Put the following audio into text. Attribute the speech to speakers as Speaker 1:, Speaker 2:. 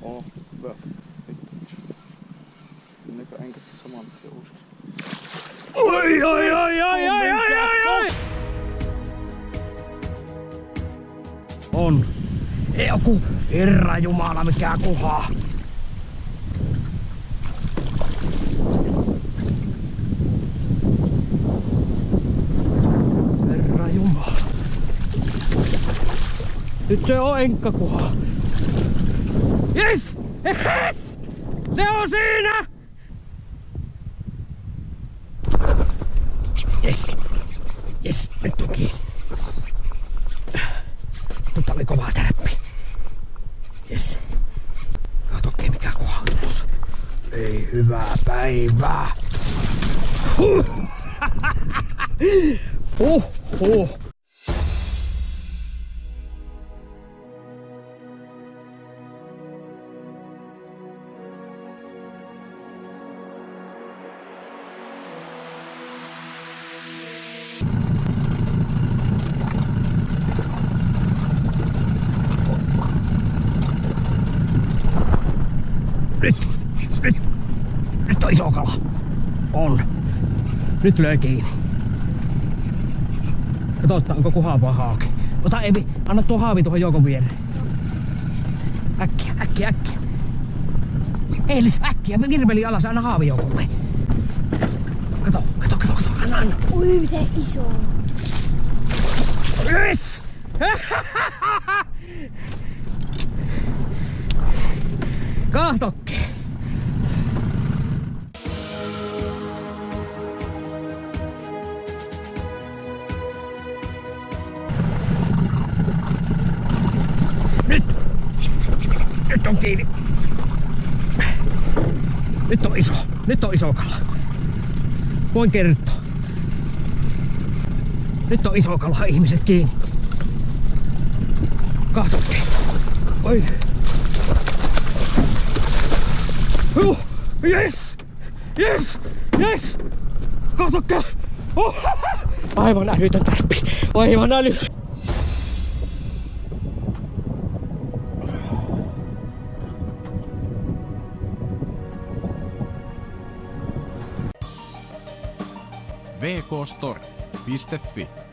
Speaker 1: Oo, hyvä. Enkä saman tien uusiksi.
Speaker 2: Oi! On. Joku Herra Jumala, mikä kuhaa. Herra Jumala. Nyt se on enkkakuha. Yes! Yes! Se on siinä! Yes! Yes! Nyt on kiinni. Nyt oli kovaa tärppi. Yes. Katokee mikä kuha on tulossa. Ei hyvää päivää. Nyt on iso kala. On. Nyt löi kiinni. Katsotaan, onko kuhaa vai haaki. Ota Evi, anna tuo haavi tuohon joukon viereen. Äkkiä. Eilis, äkkiä, virveli alas, anna haavi joukolle. Kato, anna.
Speaker 3: Ui, miten iso.
Speaker 2: Yes! Kahtokke. Nyt on kiinni. Nyt on iso kala. Voin kertoa. Nyt on iso kala, ihmiset kiinni. Kahtokke. Oi. Yes! Katsokaa! Aivan älytön tärppi! Aivan älytön!
Speaker 4: vkstore.fi